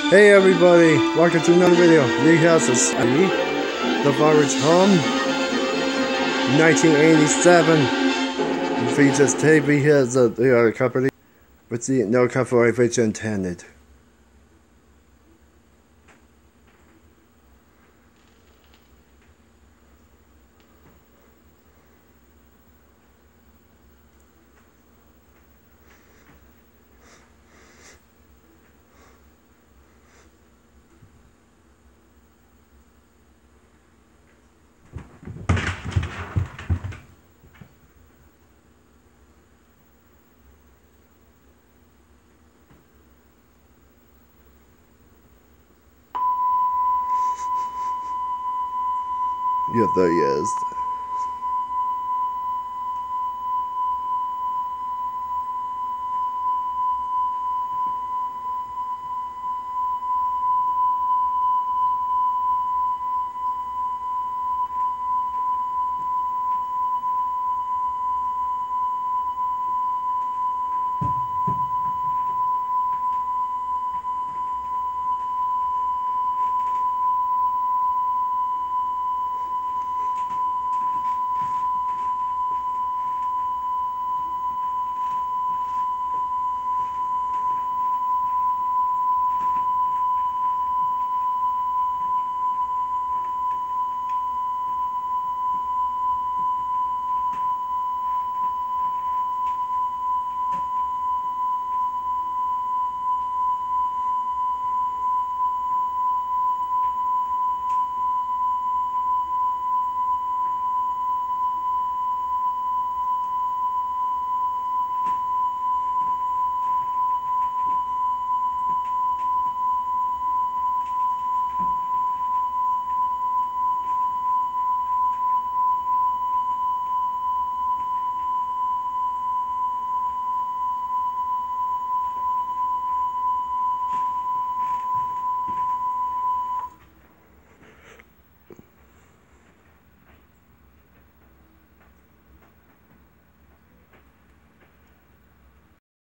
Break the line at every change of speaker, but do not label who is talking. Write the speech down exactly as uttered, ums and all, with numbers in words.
Hey everybody, welcome to another video. Lee House is The Forage Home, nineteen eighty-seven. Features T V has a the other company, but the no copyright intended. Yeah, there he is.